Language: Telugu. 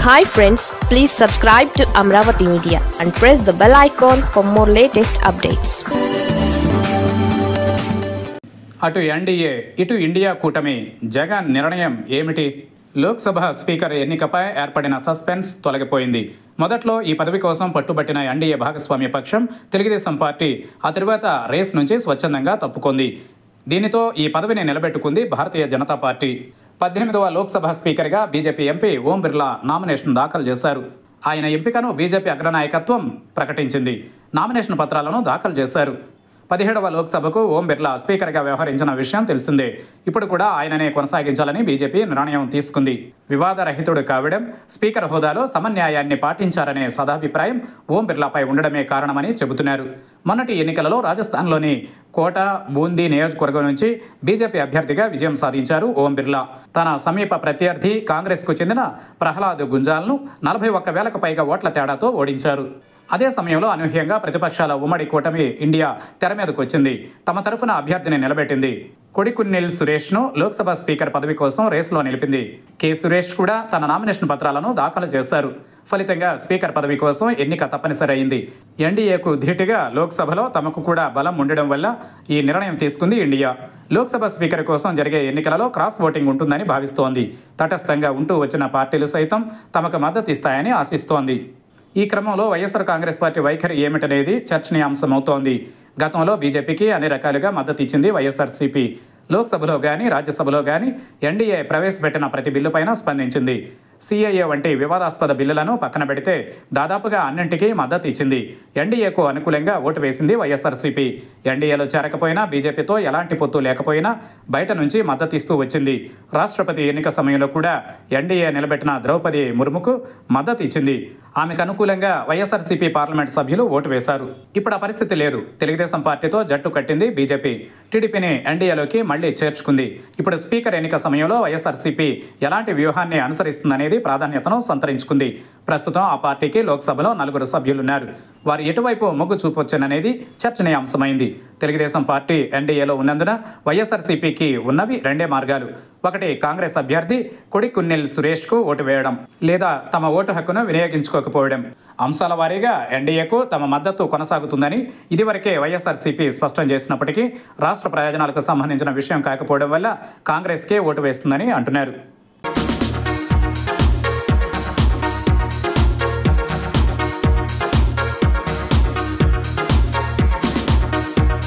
Hi friends, please subscribe to Amravati Media and press the bell icon for more latest updates. అటు ఎన్డీఏ ఇటు ఇండియా కూటమి జగన్ నిర్ణయం ఏమిటి? లోక్సభ స్పీకర్ ఎన్నికపై ఏర్పడిన సస్పెన్స్ తొలగిపోయింది. మొదట్లో ఈ పదవి కోసం పట్టుబట్టిన ఎన్డీఏ భాగస్వామ్య పక్షం తెలుగుదేశం పార్టీ ఆ తరువాత రేస్ నుంచి స్వచ్ఛందంగా తప్పుకుంది. దీనితో ఈ పదవిని నిలబెట్టుకుంది భారతీయ జనతా పార్టీ. 18వ లోక్సభ స్పీకర్గా BJP MP Om Birla nomination దాఖలు చేశారు. ఆయన ఎంపికను బీజేపీ అగ్రనాయకత్వం ప్రకటించింది. నామినేషన్ పత్రాలను దాఖలు చేశారు. 17వ లోక్సభకు ఓం బిర్లా స్పీకర్గా వ్యవహరించిన విషయం తెలిసిందే. ఇప్పుడు కూడా ఆయననే కొనసాగించాలని బీజేపీ నిర్ణయం తీసుకుంది. వివాదరహితుడు కావడం, స్పీకర్ హోదాలో సమన్యాయాన్ని పాటించారనే సదాభిప్రాయం ఓం బిర్లాపై ఉండడమే కారణమని చెబుతున్నారు. మొన్నటి ఎన్నికలలో రాజస్థాన్లోని కోటా, బూందీ నియోజకవర్గం నుంచి బీజేపీ అభ్యర్థిగా విజయం సాధించారు ఓం బిర్లా. తన సమీప ప్రత్యర్థి కాంగ్రెస్కు చెందిన ప్రహ్లాద్ గుంజాల్ను 41,000కు పైగా ఓట్ల తేడాతో ఓడించారు. అదే సమయంలో అనూహ్యంగా ప్రతిపక్షాల ఉమ్మడి కూటమి ఇండియా తెర మీదకు వచ్చింది. తమ తరఫున అభ్యర్థిని నిలబెట్టింది. కొడికున్నిల్ సురేష్ను లోక్సభ స్పీకర్ పదవి కోసం రేసులో నిలిపింది. కె సురేష్ కూడా తన నామినేషన్ పత్రాలను దాఖలు చేశారు. ఫలితంగా స్పీకర్ పదవి కోసం ఎన్నిక తప్పనిసరి అయింది. ఎన్డీఏకు ధీటుగా లోక్సభలో తమకు కూడా బలం ఉండడం వల్ల ఈ నిర్ణయం తీసుకుంది ఇండియా. లోక్సభ స్పీకర్ కోసం జరిగే ఎన్నికలలో క్రాస్ ఓటింగ్ ఉంటుందని భావిస్తోంది. తటస్థంగా ఉంటూ వచ్చిన పార్టీలు సైతం తమకు మద్దతు ఇస్తాయని ఆశిస్తోంది. ఈ క్రమంలో వైఎస్ఆర్ కాంగ్రెస్ పార్టీ వైఖరి ఏమిటనేది చర్చనీయాంశమవుతోంది. గతంలో బీజేపీకి అన్ని రకాలుగా మద్దతు ఇచ్చింది వైఎస్ఆర్సీపీ. లోక్సభలో కానీ రాజ్యసభలో కానీ ఎన్డీఏ ప్రవేశపెట్టిన ప్రతి బిల్లుపైన స్పందించింది. సిఏఏ వంటి వివాదాస్పద బిల్లులను పక్కన పెడితే దాదాపుగా అన్నింటికీ మద్దతు ఇచ్చింది. ఎన్డీఏకు అనుకూలంగా ఓటు వేసింది వైఎస్ఆర్సీపీ. ఎన్డీఏలో చేరకపోయినా, బీజేపీతో ఎలాంటి పొత్తు లేకపోయినా బయట నుంచి మద్దతు ఇస్తూ వచ్చింది. రాష్ట్రపతి ఎన్నిక సమయంలో కూడా ఎన్డీఏ నిలబెట్టిన ద్రౌపది ముర్ముకు మద్దతు ఇచ్చింది. ఆమెకు అనుకూలంగా వైఎస్ఆర్సీపీ పార్లమెంట్ సభ్యులు ఓటు వేశారు. ఇప్పుడు ఆ పరిస్థితి లేదు. తెలుగుదేశం పార్టీతో జట్టు కట్టింది బీజేపీ. టీడీపీని ఎన్డీఏలోకి మళ్లీ చేర్చుకుంది. ఇప్పుడు స్పీకర్ ఎన్నిక సమయంలో వైఎస్ఆర్సీపీ ఎలాంటి వ్యూహాన్ని అనుసరిస్తుందనేది ప్రాధాన్యతను సంతరించుకుంది. ప్రస్తుతం ఆ పార్టీకి లోక్సభలో 4 సభ్యులున్నారు. వారు ఎటువైపు మొగ్గు చూపొచ్చననేది చర్చనీయాంశమైంది. తెలుగుదేశం పార్టీ ఎన్డీఏలో ఉన్నందున వైఎస్ఆర్సీపీకి ఉన్నవి 2 మార్గాలు. ఒకటి, కాంగ్రెస్ అభ్యర్థి కొడికున్నిల్ సురేష్కు ఓటు వేయడం, లేదా తమ ఓటు హక్కును వినియోగించుకోకపోవడం. అంశాల వారీగా ఎన్డీఏకు తమ మద్దతు కొనసాగుతుందని ఇదివరకే వైఎస్ఆర్సీపీ స్పష్టం చేసినప్పటికీ రాష్ట్ర ప్రయోజనాలకు సంబంధించిన విషయం కాకపోవడం వల్ల కాంగ్రెస్కే ఓటు వేస్తుందని అంటున్నారు.